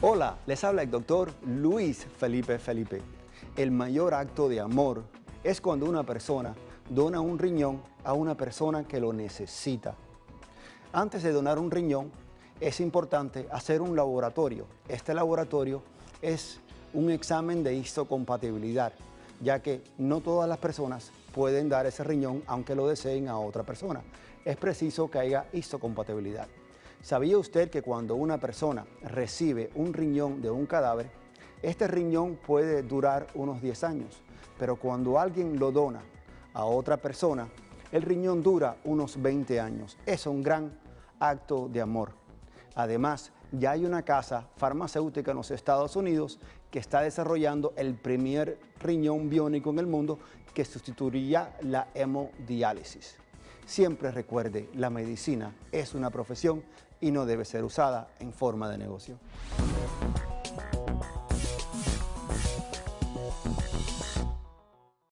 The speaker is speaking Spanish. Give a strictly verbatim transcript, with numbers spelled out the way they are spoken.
Hola, les habla el doctor Luis Felipe Felipe. El mayor acto de amor es cuando una persona dona un riñón a una persona que lo necesita. Antes de donar un riñón, es importante hacer un laboratorio. Este laboratorio es un examen de histocompatibilidad, ya que no todas las personas pueden dar ese riñón aunque lo deseen a otra persona. Es preciso que haya histocompatibilidad. ¿Sabía usted que cuando una persona recibe un riñón de un cadáver, este riñón puede durar unos diez años, pero cuando alguien lo dona a otra persona, el riñón dura unos veinte años? Es un gran acto de amor. Además, ya hay una casa farmacéutica en los Estados Unidos que está desarrollando el primer riñón biónico en el mundo que sustituiría la hemodiálisis. Siempre recuerde, la medicina es una profesión y no debe ser usada en forma de negocio.